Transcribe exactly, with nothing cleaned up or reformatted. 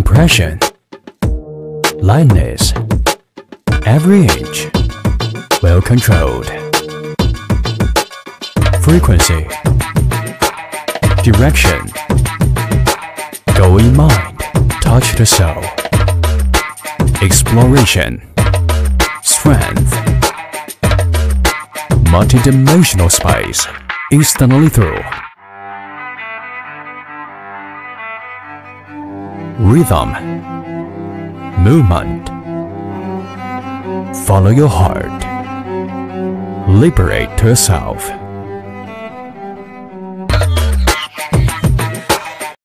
Compression. Lightness. Every inch. Well controlled. Frequency. Direction. Go in mind. Touch the soul. Exploration. Strength. Multidimensional space. Instantly through. Rhythm. Movement. Follow your heart. Liberate to yourself.